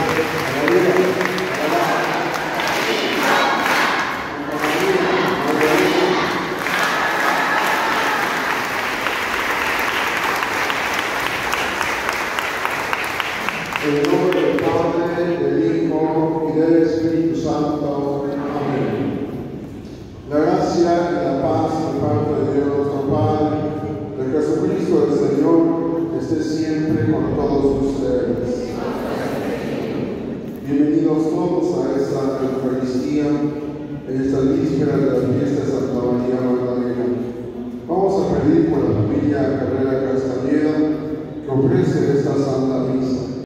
En el nombre del Padre, del Hijo y del Espíritu Santo. Amén. La gracia y la paz de parte de Dios, nuestro Padre, de Jesucristo el Señor, esté siempre con todos ustedes. Bienvenidos todos a esta Eucaristía, en esta víspera de la fiesta de Santa María Magdalena. Vamos a pedir por la familia Carrera Castañeda que ofrece esta Santa Misa.